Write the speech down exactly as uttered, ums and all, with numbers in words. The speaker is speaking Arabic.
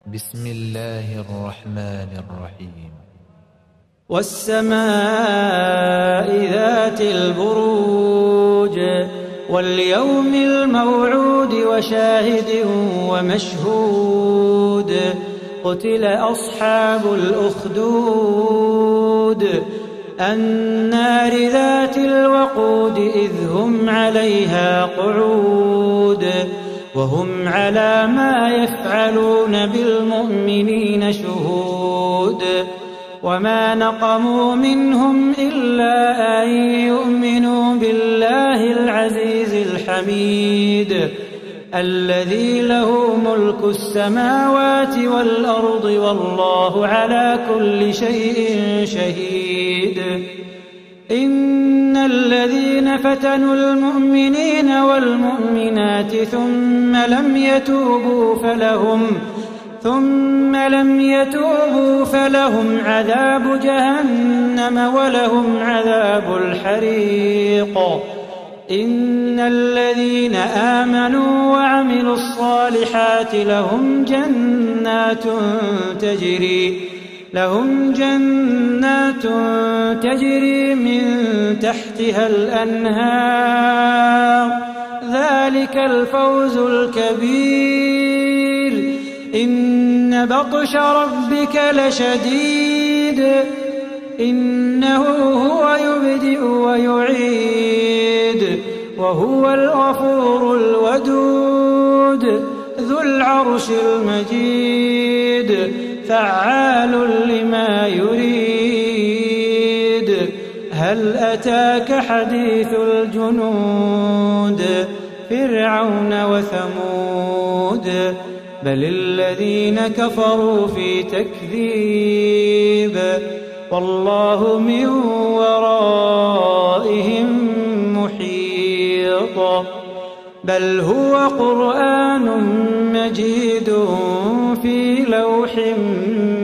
بسم الله الرحمن الرحيم. والسماء ذات البروج واليوم الموعود وشاهد ومشهود قتل أصحاب الأخدود النار ذات الوقود إذ هم عليها قعود وهم على ما يفعلون بالمؤمنين شهود وما نقموا منهم إلا أن يؤمنوا بالله العزيز الحميد الذي له ملك السماوات والأرض والله على كل شيء شهيد. إن الذين فتنوا المؤمنين والمؤمنات ثم لم يتوبوا فلهم ثم لم يتوبوا فلهم عذاب جهنم ولهم عذاب الحريق. إن الذين آمنوا وعملوا الصالحات لهم جنات تجري لهم جنات تجري من تحتها الأنهار ذلك الفوز الكبير. إن بطش ربك لشديد إنه هو يبدئ ويعيد وهو الغفور الودود ذو العرش المجيد فعال لما يريد. هل أتاك حديث الجنود فرعون وثمود بل الذين كفروا في تكذيب والله من ورائهم محيط. بل هو قرآن مجيد في لوح